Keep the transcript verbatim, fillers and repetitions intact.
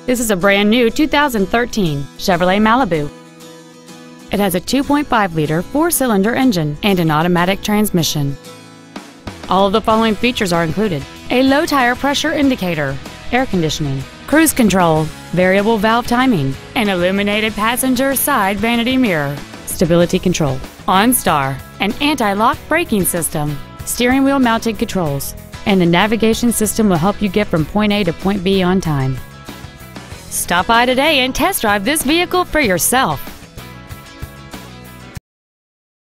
This is a brand new two thousand thirteen Chevrolet Malibu. It has a two point five liter four-cylinder engine and an automatic transmission. All of the following features are included: a low tire pressure indicator, air conditioning, cruise control, variable valve timing, an illuminated passenger side vanity mirror, stability control, OnStar, an anti-lock braking system, steering wheel mounted controls, and the navigation system will help you get from point A to point B on time. Stop by today and test drive this vehicle for yourself.